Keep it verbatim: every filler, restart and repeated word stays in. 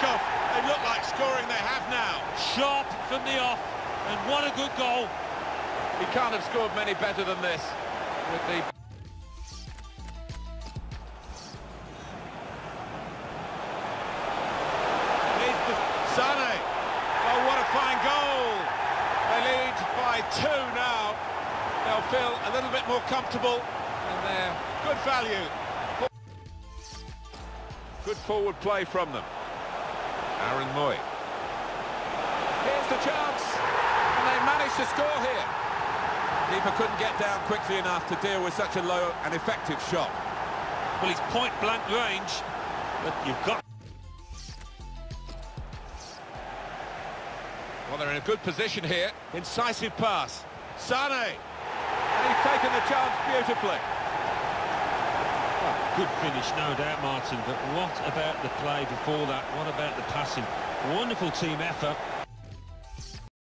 kickoff. They look like scoring, they have now. Sharp from the off, and what a good goal. He can't have scored many better than this. With the Sane. Oh, what a fine goal. They lead by two now. They'll feel a little bit more comfortable, and they're good value. good forward play from them. Aaron Moy. Here's the chance, and they managed to score here. Keeper couldn't get down quickly enough to deal with such a low and effective shot. Well, it's point-blank range, but you've got... Well, they're in a good position here. Incisive pass. Sane. And he's taken the chance beautifully. Well, good finish, no doubt, Martin, but what about the play before that? What about the passing? Wonderful team effort.